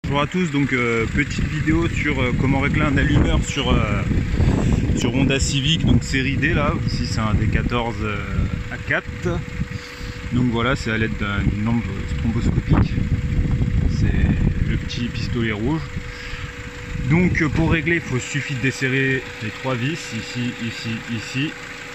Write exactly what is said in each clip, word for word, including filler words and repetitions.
Bonjour à tous, donc euh, petite vidéo sur euh, comment régler un allumeur sur, euh, sur Honda Civic, donc série D là, ici c'est un D quatorze euh, A quatre. Donc voilà, c'est à l'aide d'une lampe stromboscopique, c'est le petit pistolet rouge. Donc pour régler, il faut suffit de desserrer les trois vis, ici, ici, ici.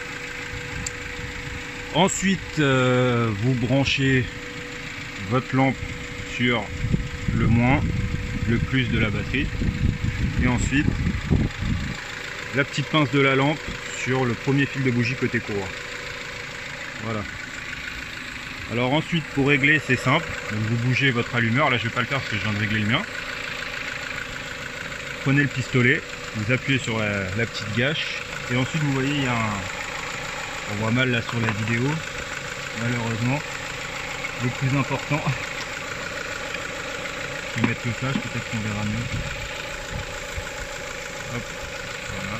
Ensuite, euh, vous branchez votre lampe sur le moins, le plus de la batterie, et ensuite la petite pince de la lampe sur le premier fil de bougie côté courroie. Voilà. Alors ensuite, pour régler, c'est simple, donc vous bougez votre allumeur. Là je vais pas le faire parce que je viens de régler le mien. Prenez le pistolet, vous appuyez sur la, la petite gâche, et ensuite vous voyez il y a un, on voit mal là sur la vidéo malheureusement, le plus important. Je vais mettre le flash, peut-être qu'on verra mieux. Hop, voilà.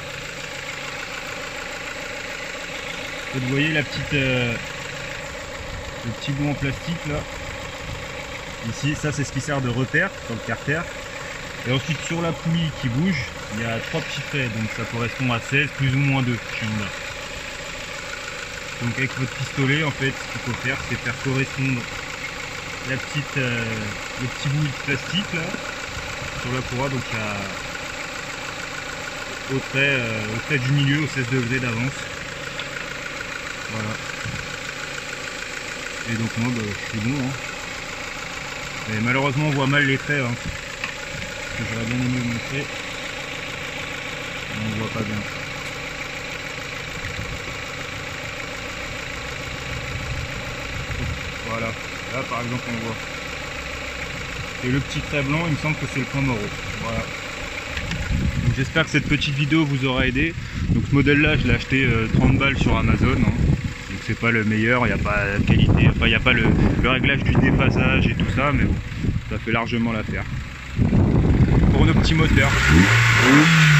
Et vous voyez la petite, euh, le petit bout en plastique là. Ici, ça c'est ce qui sert de repère sur le carter. Et ensuite sur la poulie qui bouge, il y a trois petits traits, donc ça correspond à seize plus ou moins deux chez Honda. Donc avec votre pistolet, en fait, ce qu'il faut faire, c'est faire correspondre la petite, euh, le petit bout de plastique là sur la courroie, donc à, au trait, euh, au trait du milieu, au seize degrés d'avance. Voilà. Et donc moi, bah, je suis bon. Hein. Et malheureusement, on voit mal les traits. Hein. Que j'aurais bien aimé vous montrer. On ne voit pas bien. Voilà. Là par exemple on voit. Et le petit trait blanc, il me semble que c'est le point mort. Voilà. J'espère que cette petite vidéo vous aura aidé. Donc ce modèle là je l'ai acheté euh, trente balles sur Amazon. Hein. Donc c'est pas le meilleur, il n'y a pas de qualité, enfin il n'y a pas le, le réglage du déphasage et tout ça, mais bon, ça fait largement l'affaire. Pour nos petits moteurs.